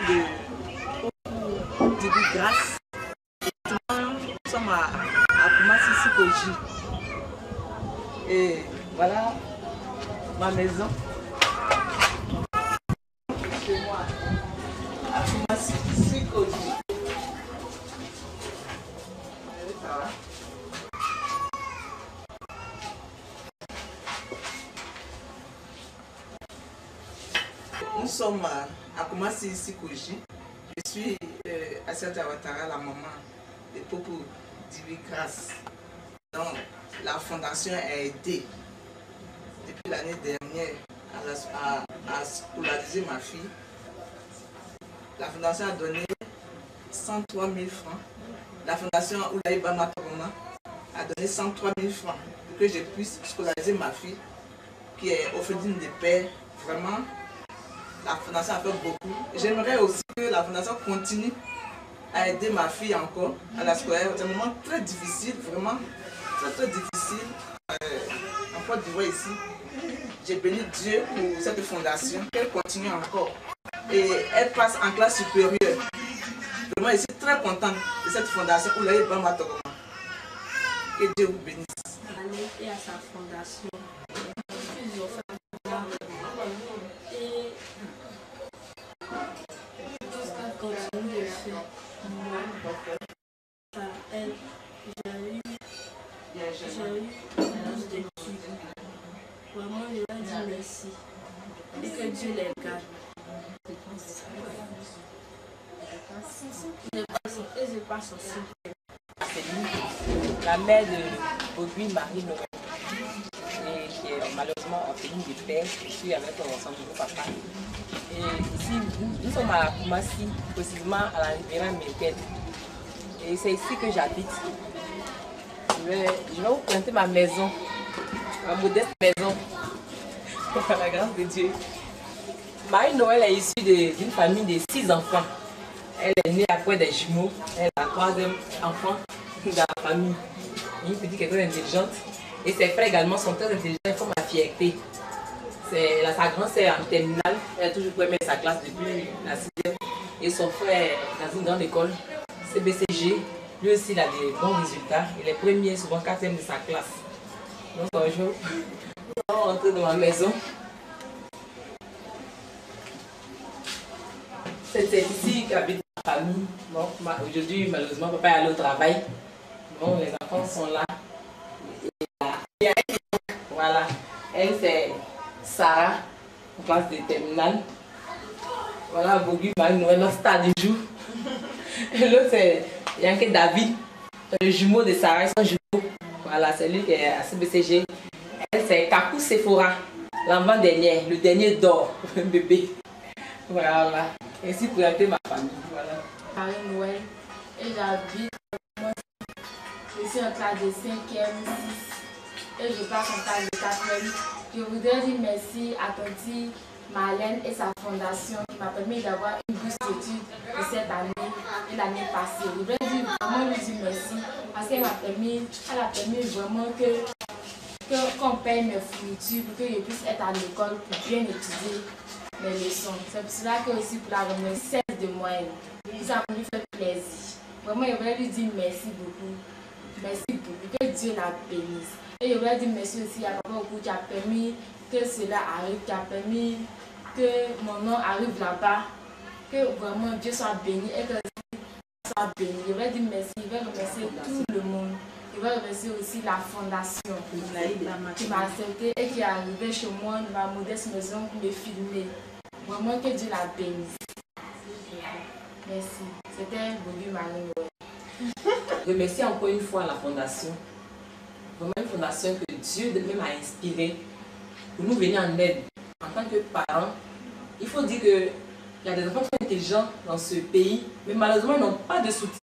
de début grâce. Nous sommes à Koumassi Sikoji. Et voilà ma maison. Chez moi, à Koumassi Sikoji. Ça va. Nous sommes à Koumassi Sikoji. Je suis Assata Ouattara, la maman de Popo Dibi Grâce. Donc, la fondation a aidé depuis l'année dernière à scolariser ma fille. La fondation a donné 103 000 francs. La fondation Oulaïba Matoroma a donné 103 000 francs pour que je puisse scolariser ma fille qui est orpheline de père. Vraiment, la fondation a fait beaucoup. J'aimerais aussi que la fondation continue à aider ma fille encore à la scolaire. C'est un moment très difficile, vraiment très difficile. En Côte d'Ivoire ici, j'ai béni Dieu pour cette fondation, qu'elle continue encore. Et elle passe en classe supérieure. Vraiment, je suis très contente de cette fondation Oulaye Bamatoroma. Que Dieu vous bénisse. Et à sa fondation. Et tout ce qu'elle continue de faire, moi, par elle, j'ai eu plus d'études. Vraiment, je leur dis merci. Et que Dieu les garde. Et je passe aussi. La mère de Bobby Marie-Noël, qui est malheureusement orpheline de père. Je suis avec son nouveau papa. Et ici, nous sommes à Koumassi, précisément à la rivière américaine. Et c'est ici que j'habite. Je vais vous présenter ma maison, ma modeste maison, par la grâce de Dieu. Marie-Noël est issue d'une famille de 6 enfants. Elle est née après des jumeaux. Elle est la 3e enfant dans la famille. Une petite qui est très intelligente. Et ses frères également sont très intelligents, ils font ma fierté. Sa grande sœur en terminale, elle a toujours aimé sa classe depuis la 6e. Et son frère dans une grande école, CBCG, lui aussi il a des bons résultats. Il est premier, souvent 4e de sa classe. Donc bonjour, nous allons rentrer dans ma maison. C'est ici qu'habite ma famille. Bon, aujourd'hui, malheureusement, papa est allé au travail. Bon, les enfants sont là. Et voilà. Elle, c'est Sarah, en classe de terminale. Voilà, Bogu Marie-Noël, notre star du jour. Et l'autre, c'est Yankee David, le jumeau de Sarah, ils sont jumeaux. Voilà, c'est lui qui est à CBCG. Elle, c'est Kakou Sephora, l'avant-dernière, le dernier d'or, bébé. Voilà. Ainsi présenter ma famille. Voilà. Marie-Noël, et j'habite. Je suis en classe de 5e, 6 et je passe en classe de 4e. Je voudrais dire merci à Tonti Marlène et sa fondation qui m'a permis d'avoir une bourse d'études de cette année et l'année passée. Je voudrais vraiment lui dire merci parce qu'elle a permis vraiment qu'on paye mes fournitures pour que je puisse être à l'école pour bien étudier mes leçons. C'est pour cela que aussi pour la remercier de moyenne. Ça me fait plaisir. Vraiment, je voudrais lui dire merci beaucoup. Merci beaucoup. Que Dieu la bénisse. Et je voudrais dire merci aussi à Papa Okou qui a permis que cela arrive, qui a permis que mon nom arrive là-bas. Que vraiment Dieu soit béni et que Dieu soit béni. Je voudrais dire merci. Je vais remercier tout le monde. Je vais remercier aussi la fondation qui m'a accepté et qui est arrivée chez moi dans ma modeste maison pour me filmer. Vraiment que Dieu la bénisse. Merci. C'était Bobu Marie-Noël. Remercie encore une fois la fondation. Vraiment une fondation que Dieu même a inspirée pour nous venir en aide. En tant que parents, il faut dire qu'il y a des enfants très intelligents dans ce pays, mais malheureusement ils n'ont pas de soutien.